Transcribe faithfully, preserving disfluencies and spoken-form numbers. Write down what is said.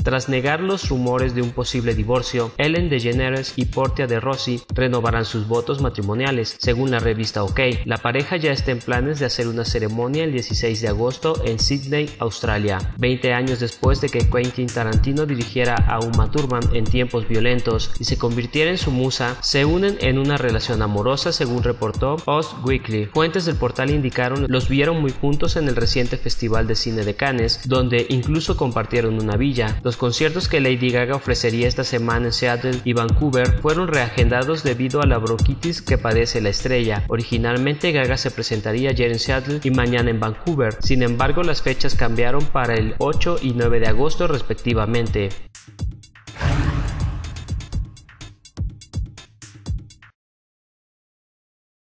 Tras negar los rumores de un posible divorcio, Ellen DeGeneres y Portia de Rossi renovarán sus votos matrimoniales, según la revista OK. La pareja ya está en planes de hacer una ceremonia el dieciséis de agosto en Sydney, Australia, veinte años después de que Quentin Tarantino dirigiera a Uma Thurman en Tiempos Violentos y se convirtiera en su musa. Se unen en una relación amorosa, según reportó Us Weekly. Fuentes del portal indicaron los vieron muy juntos en el reciente Festival de Cine de Cannes, donde incluso compartieron una villa. Los conciertos que Lady Gaga ofrecería esta semana en Seattle y Vancouver fueron reagendados debido a la bronquitis que padece la estrella. Originalmente Gaga se presentaría ayer en Seattle y mañana en Vancouver, sin embargo las fechas cambiaron para el ocho y nueve de agosto respectivamente.